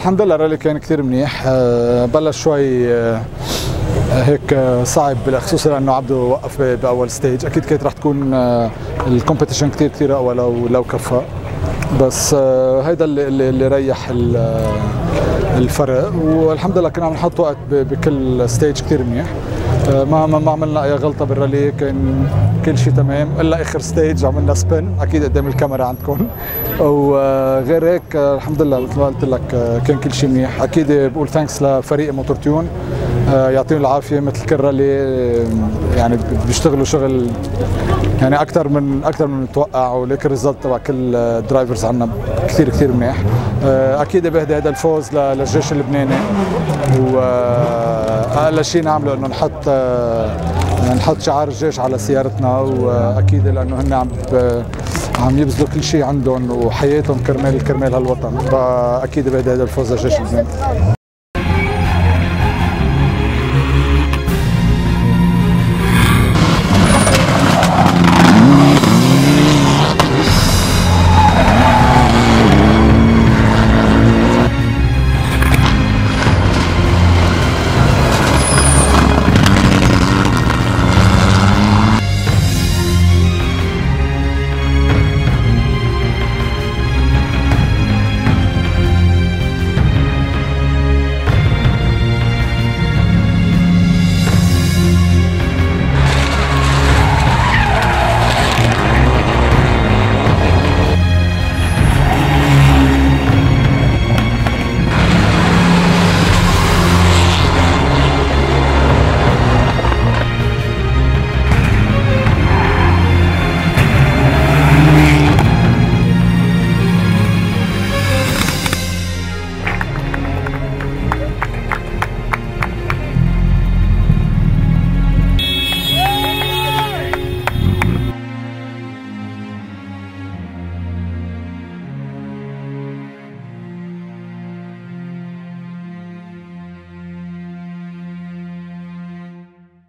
الحمد لله الرالي كان كثير منيح. بلش شوي هيك صعب خصوصا لانه عبده وقف باول ستيج. اكيد كانت رح تكون الكومبيتيشن كثير اقوى لو كفى، بس هيدا اللي ريح الفرق. والحمد لله كنا عم نحط وقت بكل ستيج كثير منيح. ما عملنا اي غلطه بالرالي، كان كل شيء تمام الا اخر ستيج عملنا سبين اكيد قدام الكاميرا عندكم. وغير هيك الحمد لله مثل ما قلت لك كان كل شيء منيح. اكيد بقول ثانكس لفريق موتور تيون، يعطيهم العافيه. مثل كل رالي يعني بيشتغلوا شغل يعني اكثر من المتوقع، وليك الريزلت تبع كل الدرايفرز عندنا كثير منيح. اكيد بهدي هذا الفوز للجيش اللبناني، واقل شيء نعمله انه نحط شعار الجيش على سيارتنا، واكيد لانه هن عم يبذلوا كل شيء عندهم وحياتهم كرمال هالوطن، فاكيد بهدي هذا الفوز للجيش اللبناني.